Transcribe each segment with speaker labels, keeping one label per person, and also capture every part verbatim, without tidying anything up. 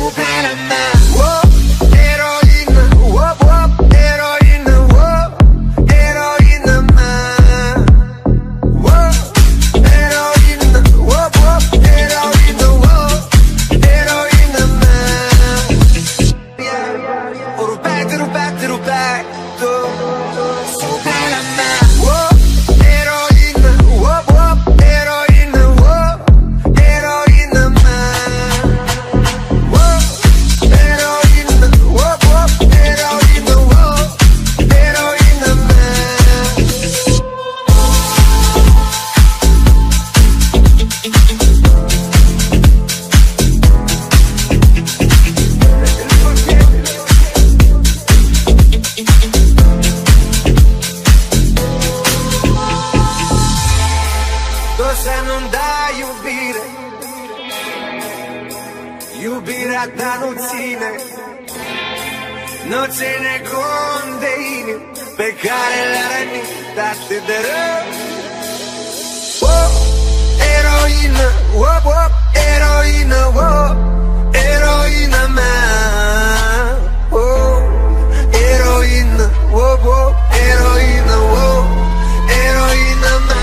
Speaker 1: Superna, oh, eroina, oh, oh, eroina, oh, eroina, oh, eroina, oh, oh, eroina, oh, eroina, oh, rubete, rubete, rubete, Superna, oh, eroina, oh, oh, eroina, oh, eroina, oh, eroina, oh, oh, eroina, oh, eroina, Cosa non da iubire, iubirea ta nu ține, nu ține cont de inimi pe care le-a rănit atât de rău. Oh, eroină, oh, oh, eroină, oh, eroina mea. Oh, eroină, oh, oh, eroină, oh, eroina mea.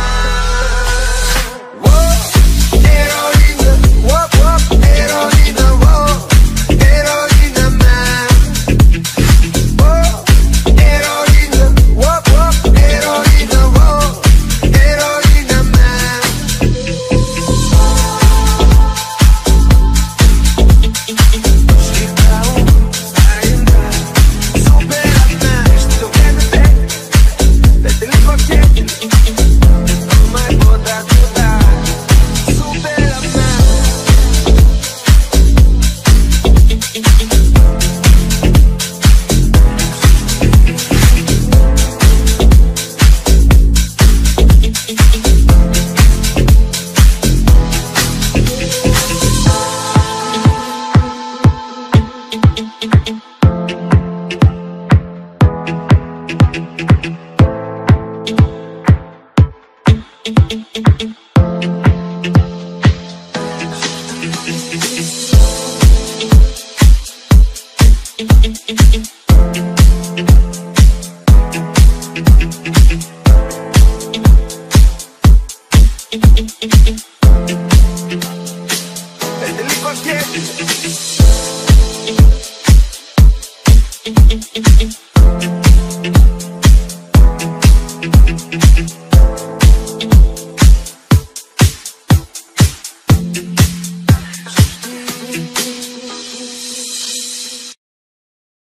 Speaker 2: Thank you.